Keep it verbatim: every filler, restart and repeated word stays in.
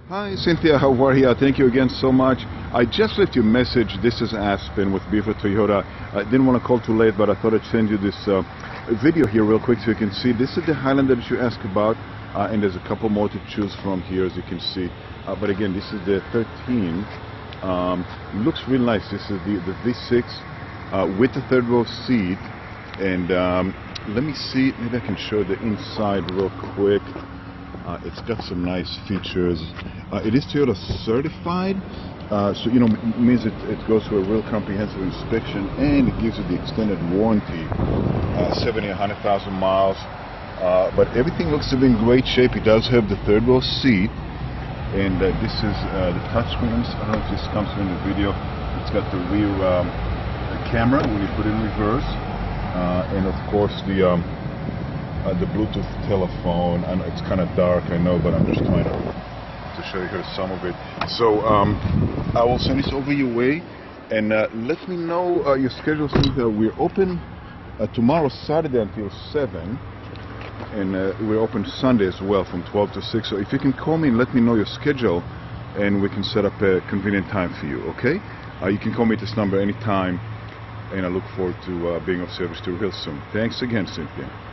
Hi Cynthia, how are you? Thank you again so much. I just left you a message. This is Aspen with Beaver Toyota. I didn't want to call too late, but I thought I'd send you this uh, video here real quick so you can see. This is the Highlander that you asked about, uh, and there's a couple more to choose from here, as you can see. Uh, but again, this is the thirteen. Um, looks real nice. This is the, the V six uh, with the third row seat. And um, let me see, maybe I can show the inside real quick. Uh, it's got some nice features. Uh, it is Toyota certified, uh, so you know it means it, it goes through a real comprehensive inspection, and it gives you the extended warranty, uh, seventy, a hundred thousand miles. Uh, but everything looks to be in great shape. It does have the third row seat, and uh, this is uh, the touchscreens. I don't know if this comes in the video. It's got the rear um, camera when you put it in reverse, uh, and of course the. Um, Uh, the Bluetooth telephone. I know it's kind of dark, I know, but I'm just trying to, to show you here some of it. So um, I will send this over your way, and uh, let me know uh, your schedule. Uh, we're open uh, tomorrow, Saturday until seven, and uh, we're open Sunday as well from twelve to six. So if you can call me and let me know your schedule, and we can set up a convenient time for you, okay? Uh, you can call me at this number anytime, and I look forward to uh, being of service to you real soon. Thanks again, Cynthia.